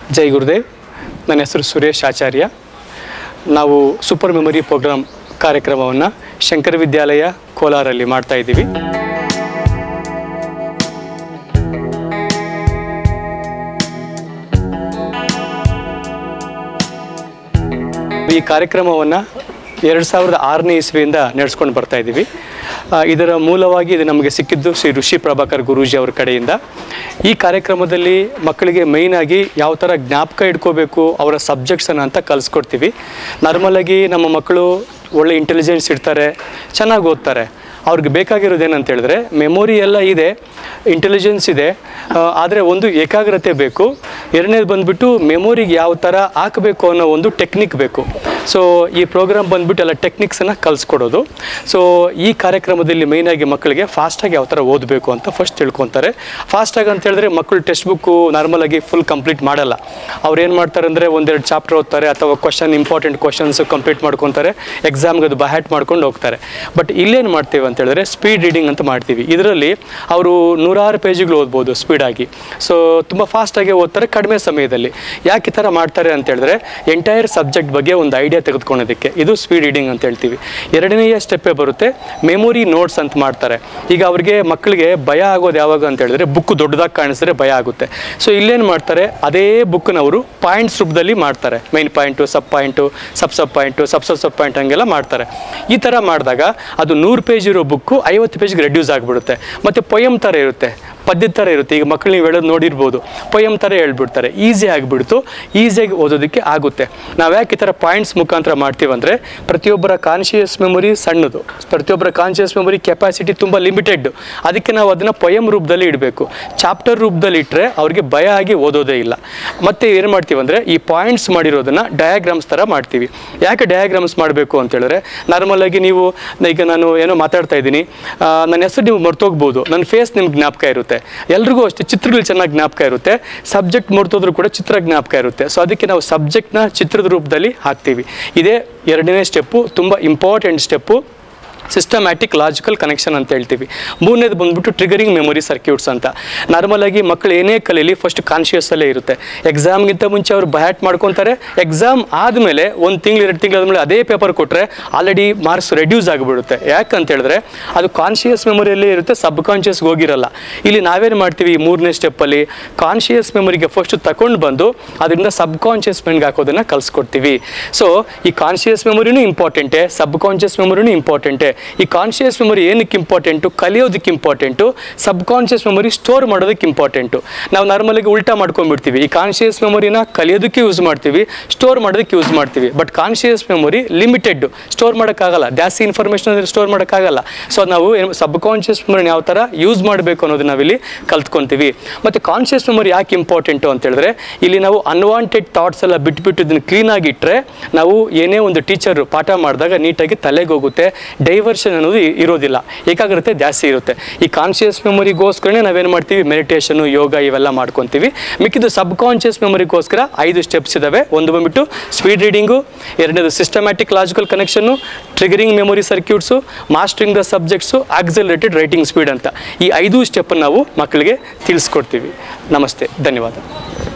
ಜೈ ಗುರುದೇವ್. ನನ್ನ ಹೆಸರು ಸುರೇಶ್ ಆಚಾರ್ಯ. ನಾವು ಸೂಪರ್ ಮೆಮೊರಿ ಪ್ರೋಗ್ರಾಮ್ ಕಾರ್ಯಕ್ರಮವನ್ನು ಶಂಕರ ವಿದ್ಯಾಲಯ ಕೋಲಾರಲ್ಲಿ ಮಾಡ್ತಾ ಇದ್ದೀವಿ. ಈ ಕಾರ್ಯಕ್ರಮವನ್ನು 2006ನೇ ಇಸ್ವಿಯಿಂದ ನಡೆಸ್ಕೊಂಡು ಬರ್ತಾ ಇದ್ದೀವಿ. ಇದರ ಮೂಲವಾಗಿ ಇದು ನಮಗೆ ಸಿಕ್ಕಿದ್ದು ಶ್ರೀ ಋಷಿ ಪ್ರಭಾಕರ್ ಗುರೂಜಿ ಅವರ ಕಡೆಯಿಂದ. ಈ ಕಾರ್ಯಕ್ರಮದಲ್ಲಿ ಮಕ್ಕಳಿಗೆ ಮೇಯ್ನಾಗಿ ಯಾವ ಥರ ಜ್ಞಾಪಕ ಇಟ್ಕೋಬೇಕು ಅವರ ಸಬ್ಜೆಕ್ಟ್ಸನ್ನು ಅಂತ ಕಲಿಸ್ಕೊಡ್ತೀವಿ. ನಾರ್ಮಲಾಗಿ ನಮ್ಮ ಮಕ್ಕಳು ಒಳ್ಳೆ ಇಂಟೆಲಿಜೆನ್ಸ್ ಇರ್ತಾರೆ, ಚೆನ್ನಾಗಿ ಓದ್ತಾರೆ. ಅವ್ರಿಗೆ ಬೇಕಾಗಿರೋದು ಏನಂತ ಹೇಳಿದ್ರೆ ಮೆಮೊರಿ ಎಲ್ಲ ಇದೆ, ಇಂಟೆಲಿಜೆನ್ಸ್ ಇದೆ, ಆದರೆ ಒಂದು ಏಕಾಗ್ರತೆ ಬೇಕು. ಎರಡನೇದು ಬಂದುಬಿಟ್ಟು ಮೆಮೊರಿಗೆ ಯಾವ ಥರ ಹಾಕಬೇಕು ಅನ್ನೋ ಒಂದು ಟೆಕ್ನಿಕ್ ಬೇಕು. ಸೊ ಈ ಪ್ರೋಗ್ರಾಮ್ ಬಂದುಬಿಟ್ಟು ಎಲ್ಲ ಟೆಕ್ನಿಕ್ಸನ್ನು ಕಲಿಸ್ಕೊಡೋದು. ಸೊ ಈ ಕಾರ್ಯಕ್ರಮದಲ್ಲಿ ಮೇಯ್ನಾಗಿ ಮಕ್ಕಳಿಗೆ ಫಾಸ್ಟಾಗಿ ಯಾವ ಥರ ಓದಬೇಕು ಅಂತ ಫಸ್ಟ್ ತಿಳ್ಕೊತಾರೆ. ಫಾಸ್ಟಾಗಿ ಅಂತ ಹೇಳಿದ್ರೆ ಮಕ್ಕಳು ಟೆಕ್ಸ್ಟ್ ಬುಕ್ಕು ನಾರ್ಮಲಾಗಿ ಫುಲ್ ಕಂಪ್ಲೀಟ್ ಮಾಡಲ್ಲ. ಅವ್ರು ಏನು ಮಾಡ್ತಾರೆ ಅಂದರೆ ಒಂದೆರಡು ಚಾಪ್ಟರ್ ಓದ್ತಾರೆ ಅಥವಾ ಇಂಪಾರ್ಟೆಂಟ್ ಕ್ವಶನ್ಸು ಕಂಪ್ಲೀಟ್ ಮಾಡ್ಕೊತಾರೆ, ಎಕ್ಸಾಮ್ಗೆ ಅದು ಬಹ್ಯಾಟ್ ಮಾಡ್ಕೊಂಡು ಹೋಗ್ತಾರೆ. ಬಟ್ ಇಲ್ಲೇನು ಮಾಡ್ತೀವಿ ಅಂತ ಹೇಳಿದ್ರೆ ಸ್ಪೀಡ್ ರೀಡಿಂಗ್ ಅಂತ ಮಾಡ್ತೀವಿ. ಇದರಲ್ಲಿ ಅವರು 100 ಪೇಜ್ಗಳು ಓದ್ಬೋದು ಸ್ಪೀಡಾಗಿ. ಸೊ ತುಂಬ ಫಾಸ್ಟಾಗಿ ಓದ್ತಾರೆ ಕಡಿಮೆ ಸಮಯದಲ್ಲಿ. ಯಾಕೆ ಈ ಥರ ಮಾಡ್ತಾರೆ ಅಂತ ಹೇಳಿದ್ರೆ ಎಂಟೈರ್ ಸಬ್ಜೆಕ್ಟ್ ಬಗ್ಗೆ ಒಂದು ಐಡಿಯಾ ತೆಗೆದುಕೊಳ್ಳೋದಕ್ಕೆ ಇದು ಸ್ಪೀಡ್ ರೀಡಿಂಗ್ ಅಂತ ಹೇಳ್ತೀವಿ. ಎರಡನೆಯ ಸ್ಟೆಪ್ಪೇ ಬರುತ್ತೆ ಮೆಮೊರಿ ನೋಟ್ಸ್ ಅಂತ ಮಾಡ್ತಾರೆ. ಈಗ ಅವ್ರಿಗೆ ಮಕ್ಕಳಿಗೆ ಭಯ ಆಗೋದು ಯಾವಾಗ ಅಂತ ಹೇಳಿದ್ರೆ ಬುಕ್ ದೊಡ್ಡದಾಗಿ ಕಾಣಿಸಿದ್ರೆ ಭಯ ಆಗುತ್ತೆ. ಸೊ ಇಲ್ಲೇನು ಮಾಡ್ತಾರೆ, ಅದೇ ಬುಕ್ಕನ್ನ ಅವರು ಪಾಯಿಂಟ್ಸ್ ರೂಪದಲ್ಲಿ ಮಾಡ್ತಾರೆ. Main point, sub point, sub point, sub point ಹಂಗೆಲ್ಲ ಮಾಡ್ತಾರೆ. ಈ ಥರ ಮಾಡಿದಾಗ ಅದು 100 ಪೇಜ್ ಇರೋ ಬುಕ್ಕು 50 ಪೇಜ್ಗೆ ರೆಡ್ಯೂಸ್ ಆಗಿಬಿಡುತ್ತೆ. ಮತ್ತು ಪೊಯಮ್ ಥರ ಇರುತ್ತೆ, ಪದ್ಯದ ಥರ ಇರುತ್ತೆ. ಈಗ ಮಕ್ಕಳು ನೀವು ಹೇಳೋದು ನೋಡಿರ್ಬೋದು, ಪೊಯಮ್ ಥರ ಹೇಳ್ಬಿಡ್ತಾರೆ. ಈಸಿ ಆಗಿಬಿಡ್ತು, ಈಸಿಯಾಗಿ ಓದೋದಕ್ಕೆ ಆಗುತ್ತೆ. ನಾವು ಯಾಕೆ ಈ ಥರ ಪಾಯಿಂಟ್ಸ್ ಮುಖಾಂತರ ಮಾಡ್ತೀವಂದರೆ ಪ್ರತಿಯೊಬ್ಬರ ಕಾನ್ಷಿಯಸ್ ಮೆಮೊರಿ ಸಣ್ಣದು, ಪ್ರತಿಯೊಬ್ಬರ ಕಾನ್ಷಿಯಸ್ ಮೆಮೊರಿ ಕೆಪಾಸಿಟಿ ತುಂಬ ಲಿಮಿಟೆಡ್. ಅದಕ್ಕೆ ನಾವು ಅದನ್ನು ಪೊಯಮ್ ರೂಪದಲ್ಲಿ ಇಡಬೇಕು. ಚಾಪ್ಟರ್ ರೂಪದಲ್ಲಿ ಇಟ್ಟರೆ ಅವ್ರಿಗೆ ಭಯ ಆಗಿ ಓದೋದೇ ಇಲ್ಲ. ಮತ್ತು ಏನು ಮಾಡ್ತೀವಿ ಅಂದರೆ ಈ ಪಾಯಿಂಟ್ಸ್ ಮಾಡಿರೋದನ್ನು ಡಯಾಗ್ರಾಮ್ಸ್ ಥರ ಮಾಡ್ತೀವಿ. ಯಾಕೆ ಡಯಾಗ್ರಾಮ್ಸ್ ಮಾಡಬೇಕು ಅಂತ ಹೇಳಿದ್ರೆ ನಾರ್ಮಲಾಗಿ ನೀವು ಈಗ ನಾನು ಏನೋ ಮಾತಾಡ್ತಾ ಇದ್ದೀನಿ, ನನ್ನ ಹೆಸರು ನೀವು ಮರ್ತೋಗ್ಬೋದು, ನನ್ನ ಫೇಸ್ ನಿಮ್ಗೆ ಜ್ಞಾಪಕ ಇರುತ್ತೆ. ಎಲ್ರಿಗೂ ಅಷ್ಟೇ ಚಿತ್ರಗಳು ಚೆನ್ನಾಗಿ ಜ್ಞಾಪಕ ಇರುತ್ತೆ. ಸಬ್ಜೆಕ್ಟ್ ಮರ್ತೋದ್ರೂ ಕೂಡ ಚಿತ್ರ ಜ್ಞಾಪಕ ಇರುತ್ತೆ. ಸೊ ಅದಕ್ಕೆ ನಾವು ಸಬ್ಜೆಕ್ಟ್ನ ಚಿತ್ರದ ರೂಪದಲ್ಲಿ ಹಾಕ್ತೀವಿ. ಇದೇ ಎರಡನೇ ಸ್ಟೆಪ್ಪು, ತುಂಬ important step. Systematic logical connection ಅಂತ ಹೇಳ್ತೀವಿ. ಮೂರನೇದು ಬಂದ್ಬಿಟ್ಟು ಟ್ರಿಗರಿಂಗ್ ಮೆಮೊರಿ ಸರ್ಕ್ಯೂಟ್ಸ್ ಅಂತ. ನಾರ್ಮಲಾಗಿ ಮಕ್ಕಳು ಏನೇ ಕಲೀಲಿ ಫಸ್ಟ್ ಕಾನ್ಷಿಯಸ್ಸಲ್ಲೇ ಇರುತ್ತೆ. ಎಕ್ಸಾಮ್ಗಿಂತ ಮುಂಚೆ ಅವ್ರು ಬಹ್ಯಾಟ್ ಮಾಡ್ಕೊತಾರೆ. ಎಕ್ಸಾಮ್ ಆದಮೇಲೆ 1 ತಿಂಗಳು 2 ತಿಂಗಳು ಆದಮೇಲೆ ಅದೇ ಪೇಪರ್ ಕೊಟ್ಟರೆ ಆಲ್ರೆಡಿ ಮಾರ್ಕ್ಸ್ ರೆಡ್ಯೂಸ್ ಆಗಿಬಿಡುತ್ತೆ. ಯಾಕಂತ ಹೇಳಿದ್ರೆ ಅದು ಕಾನ್ಷಿಯಸ್ ಮೆಮೊರಿಯಲ್ಲೇ ಇರುತ್ತೆ, ಸಬ್ ಕಾನ್ಷಿಯಸ್ಗೆ ಹೋಗಿರಲ್ಲ. ಇಲ್ಲಿ ನಾವೇನು ಮಾಡ್ತೀವಿ, ಈ ಮೂರನೇ ಸ್ಟೆಪ್ಪಲ್ಲಿ ಕಾನ್ಷಿಯಸ್ ಮೆಮೊರಿಗೆ ಫಸ್ಟ್ ತಗೊಂಡು ಬಂದು ಅದರಿಂದ ಸಬ್ ಕಾನ್ಷಿಯಸ್ ಮೆಮೊರಿಗೆ ಹಾಕೋದನ್ನು ಕಲಿಸ್ಕೊಡ್ತೀವಿ. ಸೊ ಈ ಕಾನ್ಷಿಯಸ್ ಮೆಮೊರಿನೂ ಇಂಪಾರ್ಟೆಂಟೇ, ಸಬ್ ಕಾನ್ಷಿಯಸ್ ಮೆಮೊರಿನೂ ಇಂಪಾರ್ಟೆಂಟೇ. ಈ ಕಾನ್ಷಿಯಸ್ ಮೆಮೊರಿ ಏನಕ್ಕೆ ಇಂಪಾರ್ಟೆಂಟು, ಕಲಿಯೋದಕ್ಕೆ important. Subconscious memory store ಮಾಡೋದಕ್ಕೆ ಇಂಪಾರ್ಟೆಂಟು. ನಾವು ನಾರ್ಮಲಾಗಿ ಉಲ್ಟಾ ಮಾಡ್ಕೊಂಡ್ಬಿಡ್ತೀವಿ. ಈ ಕಾನ್ಷಿಯಸ್ ಮೆಮೊರಿನ ಕಲಿಯೋದಕ್ಕೆ ಯೂಸ್ ಮಾಡ್ತೀವಿ, ಸ್ಟೋರ್ ಮಾಡೋದಕ್ಕೆ ಯೂಸ್ ಮಾಡ್ತೀವಿ. But conscious memory limited, store ಮಾಡೋಕ್ಕಾಗಲ್ಲ, ಜಾಸ್ತಿ ಇನ್ಫಾರ್ಮೇಷನ್ ಸ್ಟೋರ್ ಮಾಡೋಕ್ಕಾಗಲ್ಲ. ಸೊ ನಾವು ಸಬ್ ಕಾನ್ಷಿಯಸ್ ಮೆಮೊರಿನ ಯಾವ ಥರ ಯೂಸ್ ಮಾಡಬೇಕು ಅನ್ನೋದು ನಾವಿಲ್ಲಿ ಕಲ್ತ್ಕೊತೀವಿ. ಮತ್ತು ಕಾನ್ಷಿಯಸ್ ಮೆಮೊರಿ ಯಾಕೆ ಇಂಪಾರ್ಟೆಂಟು ಅಂತ ಹೇಳಿದ್ರೆ ಇಲ್ಲಿ ನಾವು ಅನ್ವಾಂಟೆಡ್ ಥಾಟ್ಸ್ ಎಲ್ಲ ಬಿಟ್ಬಿಟ್ಟು ಇದನ್ನು ಕ್ಲೀನಾಗಿ ಇಟ್ಟರೆ ನಾವು ಏನೇ ಒಂದು ಟೀಚರು ಪಾಠ ಮಾಡಿದಾಗ ನೀಟಾಗಿ ತಲೆಗೆ ಹೋಗುತ್ತೆ, ಡೈವರ್ಷನ್ ಅನ್ನೋದು ಇರೋದಿಲ್ಲ, ಏಕಾಗ್ರತೆ ಜಾಸ್ತಿ ಇರುತ್ತೆ. ಈ ಕಾನ್ಷಿಯಸ್ ಮೆಮೊರಿಗೋಸ್ಕರನೇ ನಾವೇನು ಮಾಡ್ತೀವಿ, ಮೆಡಿಟೇಷನು, ಯೋಗ ಇವೆಲ್ಲ ಮಾಡ್ಕೊತೀವಿ. ಮಿಕ್ಕಿದ್ದು ಸಬ್ ಕಾನ್ಷಿಯಸ್ ಮೆಮೊರಿಗೋಸ್ಕರ 5 ಸ್ಟೆಪ್ಸ್ ಇದ್ದಾವೆ. ಒಂದು ಬಂದ್ಬಿಟ್ಟು ಸ್ಪೀಡ್ ರೀಡಿಂಗು, ಎರಡನೇದು systematic logical connection, triggering memory circuits, mastering the subjects, accelerated writing speed ಅಂತ. ಈ 5 ಸ್ಟೆಪ್ಪನ್ನು ನಾವು ಮಕ್ಕಳಿಗೆ ತಿಳಿಸ್ಕೊಡ್ತೀವಿ. ನಮಸ್ತೆ, ಧನ್ಯವಾದ.